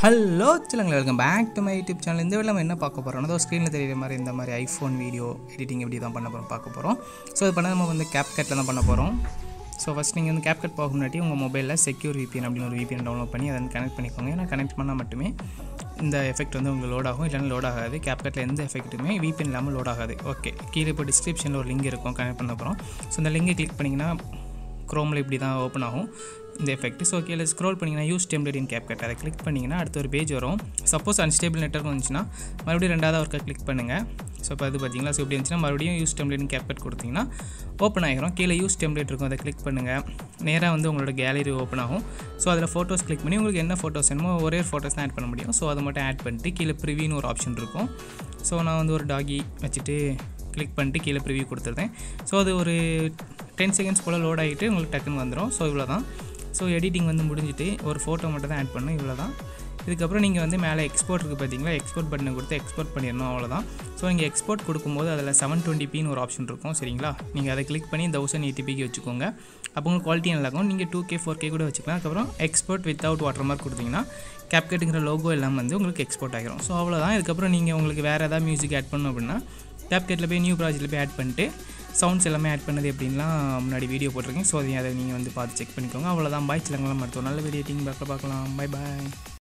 Hello சொல்லுங்கள், welcome back to my YouTube channel. இந்த video நம்ம என்ன பார்க்க போகிறோம், அதோ ஸ்க்ரீனில் தெரியுற மாதிரி இந்த மாதிரி ஐஃபோன் வீடியோ எடிட்டிங் எப்படி தான் பண்ண போகிறோம் பார்க்க போகிறோம். ஸோ இது பண்ண நம்ம வந்து கேப்கட்டில் தான் பண்ண போகிறோம். ஸோ ஃபஸ்ட் நீங்கள் வந்து கேப்கட் போக முன்னாடி உங்கள் மொபைலில் செக்யூர் VPN அப்படின்னு ஒரு VPN டவுன்லோட் பண்ணி அதை வந்து கனெக்ட் பண்ணிக்கோங்க. ஏன்னா கனெக்ட் பண்ணால் மட்டுமே இந்த எஃபெக்ட் வந்து உங்களுக்கு லோட் ஆகும், இல்லைன்னா லோட் ஆகாது. கேப்கட்டில் எந்த எஃபெக்ட்டுமே VPN இல்லாமல் லோட் ஆகாது. ஓகே, கீழே இப்போ டிஸ்கிரிப்ஷனில் ஒரு லிங்க் இருக்கும், கனெக்ட் பண்ண போகிறோம். ஸோ இந்த லிங்கை கிளிக் பண்ணிங்கன்னா க்ரோமில் இப்படி தான் ஓப்பன் ஆகும் இந்த எஃபெக்ட். ஸோ கீழே ஸ்க்ரோல் பண்ணிங்கன்னா யூஸ் டெம்ப்ளேட் இன் கேப்கட், அதை கிளிக் பண்ணிங்கன்னா அடுத்த ஒரு பேஜ் வரும். சப்போஸ் அன்ஸ்டேபிள் நெட்வொர்க் வந்துச்சுன்னா மறுபடியும் ரெண்டாவது ஒர்க்கை கிளிக் பண்ணுங்கள். ஸோ இப்போ அது பார்த்தீங்களா, ஸோ இப்படி இருந்துச்சுன்னா மறுபடியும் யூஸ் டெம்ப்ளேட் இன் கேப்கட் கொடுத்தீங்கன்னா ஓப்பன் ஆகிரும். கீழே யூஸ் டெம்ப்ளேட் இருக்கும், அதை கிளிக் பண்ணுங்கள். நேராக வந்து உங்களோட கேலரி ஓப்பன் ஆகும். ஸோ அதில் ஃபோட்டோஸ் கிளிக் பண்ணி உங்களுக்கு என்ன ஃபோட்டோஸ் வேணுமோ ஒரே ஃபோட்டோஸ் தான் ஆட் பண்ண முடியும். ஸோ அதை மட்டும் ஆட் பண்ணிட்டு கீழே ப்ரிவியூன்னு ஒரு ஆப்ஷன் இருக்கும். ஸோ நான் வந்து ஒரு டாகி வச்சுட்டு கிளிக் பண்ணிட்டு கீழே ப்ரிவியூ கொடுத்துருந்தேன். ஸோ அது ஒரு 10 செகண்ட்ஸ் போல் லோட் ஆகிட்டு உங்களுக்கு டக்குன்னு வந்துடும். ஸோ இவ்வளோ தான். ஸோ எடிட்டிங் வந்து முடிஞ்சிட்டு ஒரு ஃபோட்டோ மட்டும் தான் ஆட் பண்ணணும், இவ்வளோ தான். இதுக்கப்புறம் நீங்கள் வந்து மேலே எக்ஸ்போர்ட் இருக்குது பார்த்தீங்களா, எக்ஸ்போர்ட் பட்டனை கொடுத்து எக்ஸ்போர்ட் பண்ணிடணும், அவ்வளோதான். ஸோ நீங்கள் எக்ஸ்போர்ட் கொடுக்கும்போது அதில் 720pன்னு ஒரு ஆப்ஷன் இருக்கும், சரிங்களா. நீங்கள் அதை கிளிக் பண்ணி 1080pக்கு வச்சுக்கோங்க. அப்போ உங்களுக்கு குவாலிட்டி நல்லாயிருக்கும். நீங்கள் 2K 4K கூட வச்சுக்கலாம். அதுக்கப்புறம் எக்ஸ்போர்ட் வித்தவுட் வாட்டர் மார்க் கொடுத்தீங்கன்னா கேப்கட்டுங்கிற லோகோ எல்லாம் வந்து உங்களுக்கு எக்ஸ்போர்ட் ஆகிரும். ஸோ அவ்வளோதான். இதுக்கப்புறம் நீங்கள் உங்களுக்கு வேறு ஏதாவது மியூசிக் ஆட் பண்ணணும் அப்படின்னா கேப்கட்டில் போய் நியூ ப்ராஜெக்ட்டில் போய் ஆட் பண்ணிட்டு சவுண்ட்ஸ் எல்லாமே ஆட் பண்ணது எப்படின்லாம் முன்னாடி வீடியோ போட்டிருக்கேன். ஸோ அதை நீங்கள் வந்து பார்த்து செக் பண்ணிக்கோங்க. அவ்வளோதான். பாய். சிலங்களாம் மருத்துவம் நல்ல வீடியோ எடிட்டிங் பார்க்கலாம். பை பாய்.